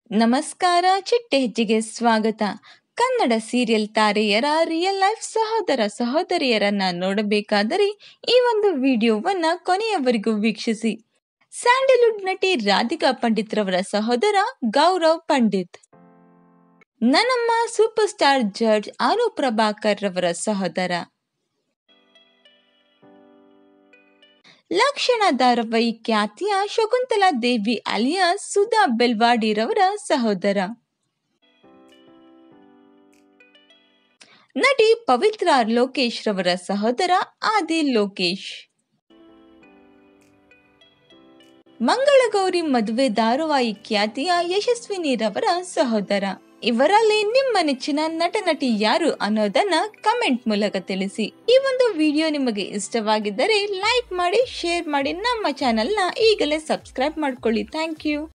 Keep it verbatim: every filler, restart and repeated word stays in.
ನಮಸ್ಕಾರ, ಚಿಟ್ಟೆ ಹೆಜ್ಜೆಗೆ ಸ್ವಾಗತ. ಕನ್ನಡ ಸೀರಿಯಲ್ ತಾರೆಯರ ರಿಯಲ್ ಲೈಫ್ ಸಹೋದರ ಸಹೋದರಿಯರನ್ನ ನೋಡಬೇಕಾದರೆ ಈ ಒಂದು ವಿಡಿಯೋವನ್ನ ಕೊನೆಯವರೆಗೂ ವೀಕ್ಷಿಸಿ. ಸ್ಯಾಂಡಲ್ವುಡ್ ನಟಿ ರಾಧಿಕಾ ಪಂಡಿತ್ ರವರ ಸಹೋದರ ಗೌರವ್ ಪಂಡಿತ್, ನನ್ನಮ್ಮ super star judge Anu Prabhakar ರವರ ಸಹೋದರ, ಲಕ್ಷಣ ಧಾರಾವಾಹಿ ಖ್ಯಾತಿಯ ಶಕುಂತಲಾ ದೇವಿ ಅಲಿಯಾಸ್ ಸುಧಾ ಬೆಲ್ವಾಡಿ ರವರ ಸಹೋದರ, ನಟಿ ಪವಿತ್ರ ಲೋಕೇಶ್ ರವರ ಸಹೋದರ ಆದಿ ಲೋಕೇಶ್, ಮಂಗಳಗೌರಿ ಮದುವೆ ಧಾರಾವಾಹಿ ಖ್ಯಾತಿಯ ಯಶಸ್ವಿನಿ ರವರ ಸಹೋದರ. ಇವರಲ್ಲಿ ನಿಮ್ಮ ನೆಚ್ಚಿನ ನಟ ನಟಿ ಯಾರು ಅನ್ನೋದನ್ನ ಕಮೆಂಟ್ ಮೂಲಕ ತಿಳಿಸಿ. ಈ ಒಂದು ವಿಡಿಯೋ ನಿಮಗೆ ಇಷ್ಟವಾಗಿದ್ದರೆ ಲೈಕ್ ಮಾಡಿ, ಶೇರ್ ಮಾಡಿ, ನಮ್ಮ ಚಾನೆಲ್ನ ಈಗಲೇ ಸಬ್ಸ್ಕ್ರೈಬ್ ಮಾಡ್ಕೊಳ್ಳಿ. Thank you.